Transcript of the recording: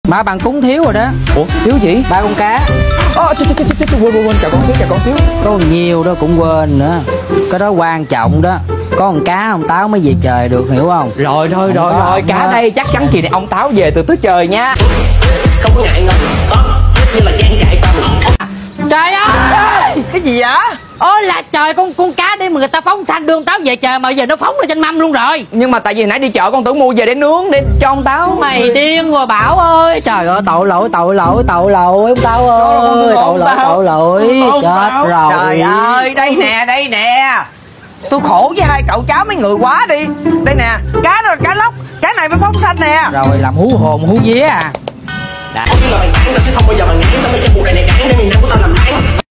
Ba bằng cúng thiếu rồi đó. Ủa thiếu gì? Ba con cá. Quên chào con xíu. Có còn nhiều đó cũng quên nữa. Cái đó quan trọng đó. Có con cá ông Táo mới về trời được, hiểu không? Rồi cá đây chắc chắn kỳ này ông Táo về từ tứ trời nha. Không có ngại ngần, có như là gian trại tầm. Trời ơi! Cái gì vậy? Ôi là trời, con cá để mà người ta phóng sanh đưa ông Táo về trời mà giờ nó phóng lên trên mâm luôn rồi. Nhưng mà tại vì nãy đi chợ con tưởng mua về để nướng để cho ông Táo. Mày điên rồi Bảo ơi. Trời ơi, tội lỗi ông Táo ơi. Tội lỗi. Chết rồi. Trời ơi, đây nè. Tôi khổ với hai cậu cháu mấy người quá đi. Đây nè, cá đó là cá lóc. Cái này phải phóng sanh nè. Rồi làm hú hồn hú vía à. Có nghĩa là mày cản tao sẽ không bao giờ mày ngán, tao mới sẽ buộc này cản để miền Nam của tao làm ăn.